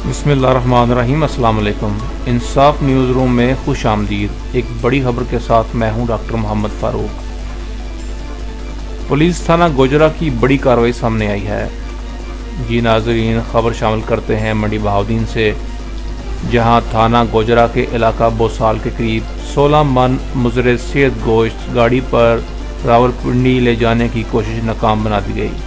बिस्मिल्लाहिर्रहमानिर्रहीम। अस्सलाम वालेकुम। इंसाफ न्यूज़ रूम में खुश आमदीद। एक बड़ी खबर के साथ मैं हूं डॉक्टर मोहम्मद फ़ारूक। पुलिस थाना गोजरा की बड़ी कार्रवाई सामने आई है। जी नाज़रीन, खबर शामिल करते हैं मंडी बहाउद्दीन से, जहां थाना गोजरा के इलाका बोसाल के करीब 16 मन मुज़र सेहत गोश्त गाड़ी पर रावलपिंडी ले जाने की कोशिश नाकाम बना दी गई।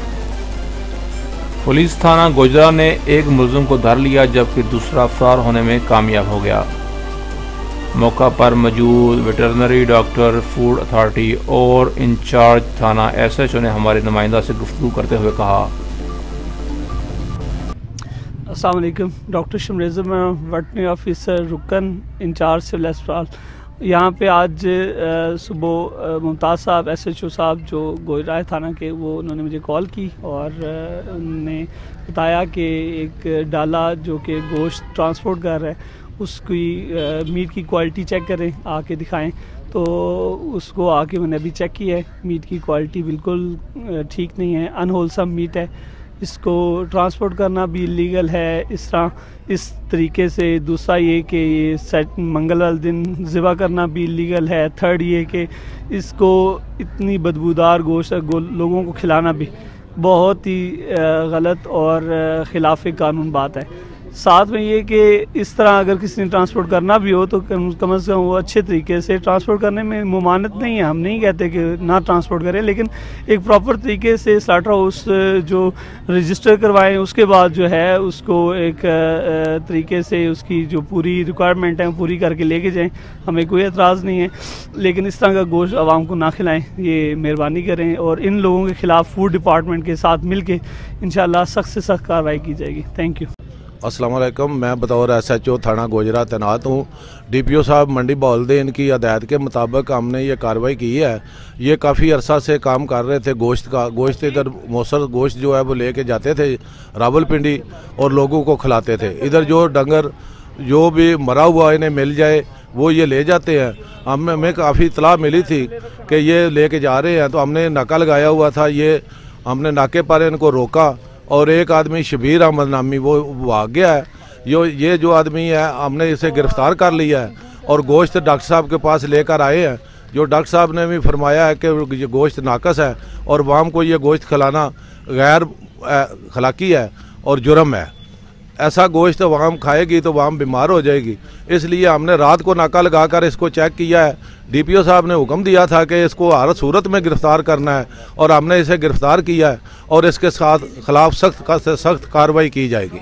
पुलिस थाना गोजरा ने एक मुलजिम को धर लिया, जबकि दूसरा फरार होने में कामयाब हो गया। मौका पर मौजूद वेटरनरी डॉक्टर, फूड अथॉरिटी और इंचार्ज थाना SHO ने हमारे नुमाइंदा से गुफ्तगू करते हुए कहा। अस्सलाम वालेकुम। डॉक्टर शमरेज़, मैं veterinary officer Rukan incharge civil अस्पताल। यहाँ पे आज सुबह मुमताज़ साहब SHO साहब जो गोजरा थाना के, वो उन्होंने मुझे कॉल की और उन्होंने बताया कि एक डाला जो कि गोश्त ट्रांसपोर्ट कर रहा है, उसकी मीट की क्वालिटी चेक करें, आके दिखाएं। तो उसको आके मैंने अभी चेक किया है। मीट की क्वालिटी बिल्कुल ठीक नहीं है, अनहोलसम मीट है। इसको ट्रांसपोर्ट करना भी इलीगल है इस तरीके से। दूसरा ये कि ये मंगलवार दिन ज़िबा करना भी इलीगल है। थर्ड ये कि इसको इतनी बदबूदार गोश्त लोगों को खिलाना भी बहुत ही गलत और ख़िलाफ़ कानून बात है। साथ में ये कि इस तरह अगर किसी ने ट्रांसपोर्ट करना भी हो तो कम से कम वो अच्छे तरीके से ट्रांसपोर्ट करने में मुमानत नहीं है। हम नहीं कहते कि ना ट्रांसपोर्ट करें, लेकिन एक प्रॉपर तरीके से स्लाटर हाउस जो रजिस्टर करवाएं, उसके बाद जो है उसको एक तरीके से उसकी जो पूरी रिक्वायरमेंट है पूरी करके लेके जाएं। हमें कोई एतराज़ नहीं है, लेकिन इस तरह का गोश्त आवाम को ना खिलाएं, ये मेहरबानी करें। और इन लोगों के ख़िलाफ़ फूड डिपार्टमेंट के साथ मिल के इंशाअल्लाह सख्त से सख्त कार्रवाई की जाएगी। Thank you. अस्सलाम वालेकुम। मैं बतौर SHO थाना गोजरा तैनात हूँ। DPO साहब मंडी बहाउद्दीन की हदायत के मुताबिक हमने ये कार्रवाई की है। ये काफ़ी अरसा से काम कर रहे थे गोश्त इधर मौसर गोश्त जो है वो लेके जाते थे रावलपिंडी और लोगों को खिलाते थे। इधर जो डंगर जो भी मरा हुआ इन्हें मिल जाए वो ये ले जाते हैं। हमें काफ़ी इतला मिली थी कि ये लेके जा रहे हैं, तो हमने नाका लगाया हुआ था। ये हमने नाके पर इनको रोका और एक आदमी शबीर अहमद नामी वो भाग गया है। ये जो आदमी है हमने इसे गिरफ़्तार कर लिया है और गोश्त डॉक्टर साहब के पास लेकर आए हैं। जो डॉक्टर साहब ने भी फरमाया है कि ये गोश्त नाकस है और वाम को ये गोश्त खिलाना गैर अखलाकी है और जुर्म है। ऐसा गोश्त वाम खाएगी तो वाम बीमार हो जाएगी। इसलिए हमने रात को नाका लगाकर इसको चेक किया है। DPO साहब ने हुक्म दिया था कि इसको हर सूरत में गिरफ़्तार करना है और हमने इसे गिरफ़्तार किया है और इसके खिलाफ सख्त कार्रवाई की जाएगी।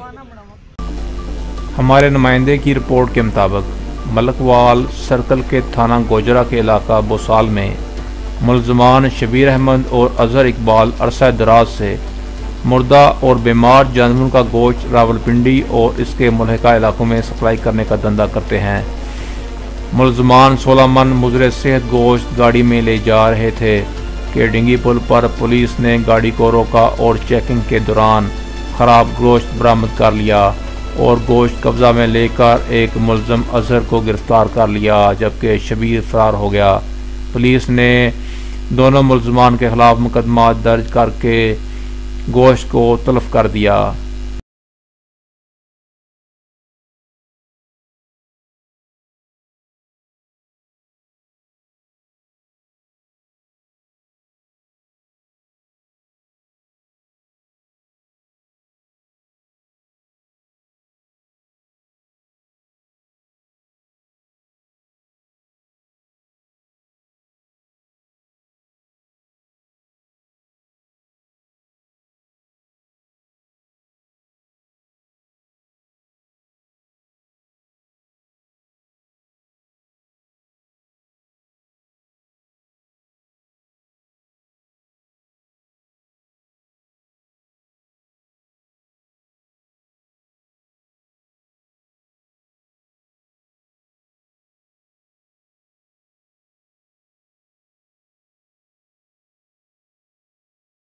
हमारे नुमाइंदे की रिपोर्ट के मुताबिक मलकवाल सर्कल के थाना गोजरा के इलाका बोसाल में मुलजमान शबीर अहमद और अजहर इकबाल अरसा दराज से मुर्दा और बीमार जानवरों का गोश्त रावलपिंडी और इसके मुल्हिका इलाकों में सप्लाई करने का धंधा करते हैं। मुलजमान 16 मन मुज़र सेहत गोश्त गाड़ी में ले जा रहे थे कि डिंगी पुल पर पुलिस ने गाड़ी को रोका और चेकिंग के दौरान ख़राब गोश्त बरामद कर लिया और गोश्त कब्ज़ा में लेकर एक मुलजम अजहर को गिरफ़्तार कर लिया, जबकि शबीर फरार हो गया। पुलिस ने दोनों मुलजमान के ख़िलाफ़ मुकदमा दर्ज करके गोश्त को तलब कर दिया।